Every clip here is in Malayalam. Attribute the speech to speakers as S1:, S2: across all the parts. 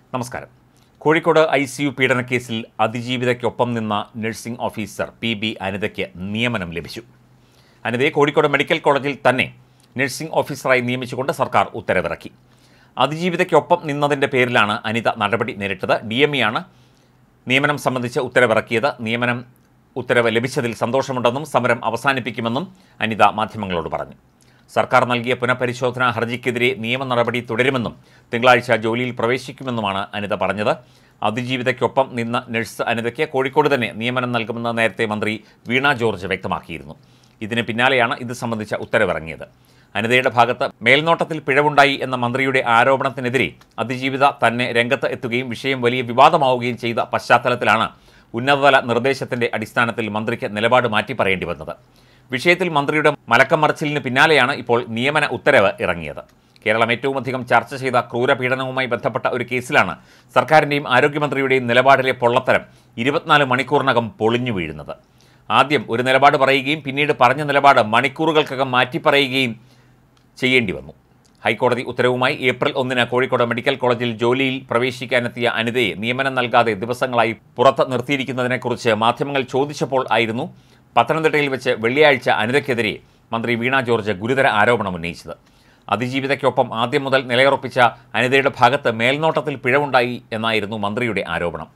S1: നമസ്കാരം. കോഴിക്കോട് ICU പീഡനക്കേസിൽ അതിജീവിതയ്ക്കൊപ്പം നിന്ന നഴ്സിംഗ് ഓഫീസർ PB അനിതയ്ക്ക് നിയമനം ലഭിച്ചു. അനിതയെ കോഴിക്കോട് മെഡിക്കൽ കോളേജിൽ തന്നെ നഴ്സിംഗ് ഓഫീസറായി നിയമിച്ചുകൊണ്ട് സർക്കാർ ഉത്തരവിറക്കി. അതിജീവിതയ്ക്കൊപ്പം നിന്നതിൻ്റെ പേരിലാണ് അനിത നടപടി നേരിട്ടത്. DME ആണ് നിയമനം സംബന്ധിച്ച് ഉത്തരവിറക്കിയത്. നിയമനം ഉത്തരവ് ലഭിച്ചതിൽ സന്തോഷമുണ്ടെന്നും സമരം അവസാനിപ്പിക്കുമെന്നും അനിത മാധ്യമങ്ങളോട് പറഞ്ഞു. സർക്കാർ നൽകിയ പുനഃപരിശോധനാ ഹർജിക്കെതിരെ നിയമ നടപടി തുടരുമെന്നും തിങ്കളാഴ്ച ജോലിയിൽ പ്രവേശിക്കുമെന്നുമാണ് അനിത പറഞ്ഞത്. അതിജീവിതയ്ക്കൊപ്പം നിന്ന നഴ്സ് അനിതയ്ക്ക് കോഴിക്കോട് തന്നെ നിയമനം നൽകുമെന്ന് നേരത്തെ മന്ത്രി വീണ ജോർജ് വ്യക്തമാക്കിയിരുന്നു. ഇതിന് പിന്നാലെയാണ് ഇത് സംബന്ധിച്ച ഉത്തരവിറങ്ങിയത്. അനിതയുടെ ഭാഗത്ത് മേൽനോട്ടത്തിൽ പിഴവുണ്ടായി എന്ന മന്ത്രിയുടെ ആരോപണത്തിനെതിരെ അതിജീവിത തന്നെ രംഗത്ത് എത്തുകയും വിഷയം വലിയ വിവാദമാവുകയും ചെയ്ത പശ്ചാത്തലത്തിലാണ് ഉന്നതതല നിർദ്ദേശത്തിൻ്റെ അടിസ്ഥാനത്തിൽ മന്ത്രിക്ക് നിലപാട് മാറ്റി പറയേണ്ടി വന്നത്. വിഷയത്തിൽ മന്ത്രിയുടെ മലക്കം മറിച്ചിലിന് പിന്നാലെയാണ് ഇപ്പോൾ നിയമന ഉത്തരവ് ഇറങ്ങിയത്. കേരളം ഏറ്റവുമധികം ചർച്ച ചെയ്ത ക്രൂരപീഡനവുമായി ബന്ധപ്പെട്ട ഒരു കേസിലാണ് സർക്കാരിൻ്റെയും ആരോഗ്യമന്ത്രിയുടെയും നിലപാടിലെ പൊള്ളത്തരം 24 മണിക്കൂറിനകം പൊളിഞ്ഞു വീഴുന്നത്. ആദ്യം ഒരു നിലപാട് പറയുകയും പിന്നീട് പറഞ്ഞ നിലപാട് മണിക്കൂറുകൾക്കകം മാറ്റി പറയുകയും ചെയ്യേണ്ടി വന്നു. ഹൈക്കോടതി ഉത്തരവുമായി ഏപ്രിൽ 1 കോഴിക്കോട് മെഡിക്കൽ കോളേജിൽ ജോലിയിൽ പ്രവേശിക്കാനെത്തിയ അനിതയെ നിയമനം നൽകാതെ ദിവസങ്ങളായി പുറത്ത് നിർത്തിയിരിക്കുന്നതിനെക്കുറിച്ച് മാധ്യമങ്ങൾ ചോദിച്ചപ്പോൾ ആയിരുന്നു പത്തനംതിട്ടയിൽ വെച്ച് വെള്ളിയാഴ്ച അനിതയ്ക്കെതിരെ മന്ത്രി വീണ ജോർജ് ഗുരുതര ആരോപണം ഉന്നയിച്ചത്. അതിജീവിതയ്ക്കൊപ്പം ആദ്യം മുതൽ നിലയുറപ്പിച്ച അനിതയുടെ ഭാഗത്ത് മേൽനോട്ടത്തിൽ പിഴവുണ്ടായി എന്നായിരുന്നു മന്ത്രിയുടെ ആരോപണം.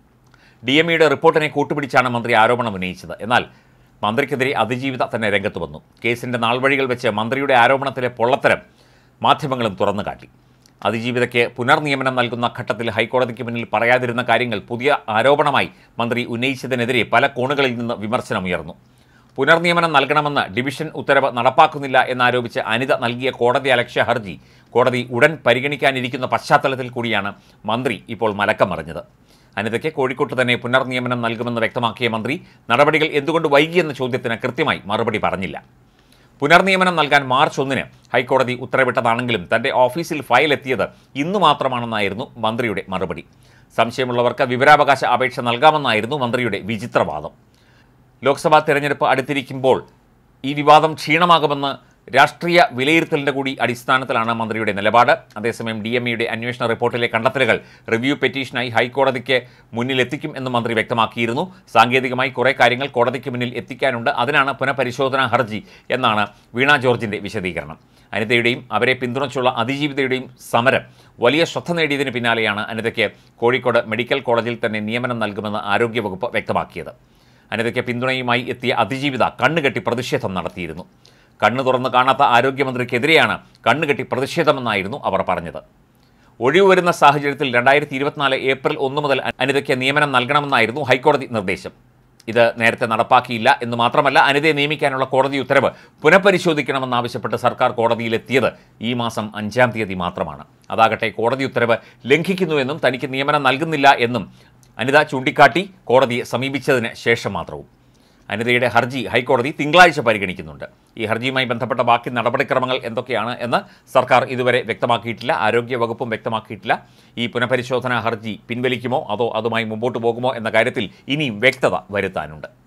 S1: DMEയുടെ റിപ്പോർട്ടിനെ കൂട്ടുപിടിച്ചാണ് മന്ത്രി ആരോപണം ഉന്നയിച്ചത്. എന്നാൽ മന്ത്രിക്കെതിരെ അതിജീവിത തന്നെ രംഗത്ത് വന്നു. കേസിൻ്റെ നാൾവഴികൾ വെച്ച് മന്ത്രിയുടെ ആരോപണത്തിലെ പൊള്ളത്തരം മാധ്യമങ്ങളും തുറന്നു കാട്ടി. അതിജീവിതയ്ക്ക് പുനർനിയമനം നൽകുന്ന ഘട്ടത്തിൽ ഹൈക്കോടതിക്ക് മുന്നിൽ പറയാതിരുന്ന കാര്യങ്ങൾ പുതിയ ആരോപണമായി മന്ത്രി ഉന്നയിച്ചതിനെതിരെ പല കോണുകളിൽ നിന്ന് വിമർശനമുയർന്നു. പുനർനിയമനം നൽകണമെന്ന് ഡിവിഷൻ ഉത്തരവ് നടപ്പാക്കുന്നില്ല എന്നാരോപിച്ച് അനിത നൽകിയ കോടതിയലക്ഷ്യ ഹർജി കോടതി ഉടൻ പരിഗണിക്കാനിരിക്കുന്ന പശ്ചാത്തലത്തിൽ കൂടിയാണ് മന്ത്രി ഇപ്പോൾ മലക്കം മറിഞ്ഞത്. അനിതയ്ക്ക് കോഴിക്കോട്ട് തന്നെ പുനർനിയമനം നൽകുമെന്ന് വ്യക്തമാക്കിയ മന്ത്രി നടപടികൾ എന്തുകൊണ്ട് വൈകിയെന്ന ചോദ്യത്തിന് കൃത്യമായി മറുപടി പറഞ്ഞില്ല. പുനർനിയമനം നൽകാൻ മാർച്ച് 1 ഹൈക്കോടതി ഉത്തരവിട്ടതാണെങ്കിലും തൻ്റെ ഓഫീസിൽ ഫയൽ എത്തിയത് ഇന്നു മാത്രമാണെന്നായിരുന്നു മന്ത്രിയുടെ മറുപടി. സംശയമുള്ളവർക്ക് വിവരാവകാശ അപേക്ഷ നൽകാമെന്നായിരുന്നു മന്ത്രിയുടെ വിചിത്രവാദം. ലോക്സഭാ തെരഞ്ഞെടുപ്പ് അടുത്തിരിക്കുമ്പോൾ ഈ വിവാദം ക്ഷീണമാകുമെന്ന് രാഷ്ട്രീയ വിലയിരുത്തലിൻ്റെ കൂടി അടിസ്ഥാനത്തിലാണ് മന്ത്രിയുടെ നിലപാട്. അതേസമയം DMEയുടെ അന്വേഷണ റിപ്പോർട്ടിലെ കണ്ടെത്തലുകൾ റിവ്യൂ പെറ്റീഷനായി ഹൈക്കോടതിക്ക് മുന്നിലെത്തിക്കും എന്ന് മന്ത്രി വ്യക്തമാക്കിയിരുന്നു. സാങ്കേതികമായി കുറേ കാര്യങ്ങൾ കോടതിക്ക് മുന്നിൽ എത്തിക്കാനുണ്ട്, അതിനാണ് പുനഃപരിശോധനാ ഹർജി എന്നാണ് വീണ ജോർജിൻ്റെ വിശദീകരണം. അനിതയുടെയും അവരെ പിന്തുണച്ചുള്ള അതിജീവിതയുടെയും സമരം വലിയ ശ്രദ്ധ നേടിയതിന് പിന്നാലെയാണ് അനിതയ്ക്ക് കോഴിക്കോട് മെഡിക്കൽ കോളേജിൽ തന്നെ നിയമനം നൽകുമെന്ന് ആരോഗ്യവകുപ്പ് വ്യക്തമാക്കിയത്. അനിതയ്ക്ക് പിന്തുണയുമായി എത്തിയ അതിജീവിത കണ്ണുകെട്ടി പ്രതിഷേധം നടത്തിയിരുന്നു. കണ്ണു തുറന്ന് കാണാത്ത ആരോഗ്യമന്ത്രിക്കെതിരെയാണ് കണ്ണുകെട്ടി പ്രതിഷേധമെന്നായിരുന്നു അവർ പറഞ്ഞത്. ഒഴിവ് വരുന്ന സാഹചര്യത്തിൽ 2024 ഏപ്രിൽ 1 മുതൽ അനിതയ്ക്ക് നിയമനം നൽകണമെന്നായിരുന്നു ഹൈക്കോടതി നിർദ്ദേശം. ഇത് നേരത്തെ നടപ്പാക്കിയില്ല എന്ന് മാത്രമല്ല, അനിതയെ നിയമിക്കാനുള്ള കോടതി ഉത്തരവ് പുനഃപരിശോധിക്കണമെന്നാവശ്യപ്പെട്ട് സർക്കാർ കോടതിയിലെത്തിയത് ഈ മാസം 5-ാം തീയതി മാത്രമാണ്. അതാകട്ടെ കോടതി ഉത്തരവ് ലംഘിക്കുന്നുവെന്നും തനിക്ക് നിയമനം നൽകുന്നില്ല എന്നും അനിത ചൂണ്ടിക്കാട്ടി കോടതിയെ സമീപിച്ചതിന് ശേഷം മാത്രവും. അനിതയുടെ ഹർജി ഹൈക്കോടതി തിങ്കളാഴ്ച പരിഗണിക്കുന്നുണ്ട്. ഈ ഹർജിയുമായി ബന്ധപ്പെട്ട ബാക്കി നടപടിക്രമങ്ങൾ എന്തൊക്കെയാണ് എന്ന് സർക്കാർ ഇതുവരെ വ്യക്തമാക്കിയിട്ടില്ല, ആരോഗ്യവകുപ്പും വ്യക്തമാക്കിയിട്ടില്ല. ഈ പുനഃപരിശോധനാ ഹർജി പിൻവലിക്കുമോ അതോ അതുമായി മുമ്പോട്ട് പോകുമോ എന്ന കാര്യത്തിൽ ഇനിയും വ്യക്തത വരുത്താനുണ്ട്.